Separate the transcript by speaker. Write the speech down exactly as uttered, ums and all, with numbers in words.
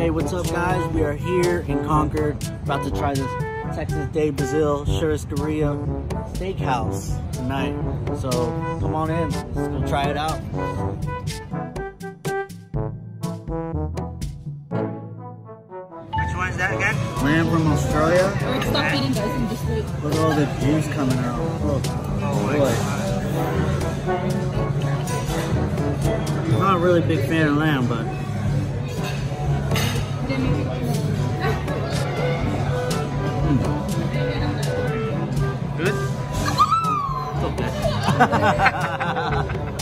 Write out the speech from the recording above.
Speaker 1: Hey, what's up guys? We are here in Concord, about to try this Texas de Brazil Churrascaria Steakhouse tonight. So come on in, let's go try it out.
Speaker 2: Which one is that again?
Speaker 1: Lamb from Australia.
Speaker 3: Alright, stop eating guys and just wait.
Speaker 1: Look at all the juice coming out. Oh, boy. I'm not a really big fan of lamb, but
Speaker 2: Good?
Speaker 1: it's okay.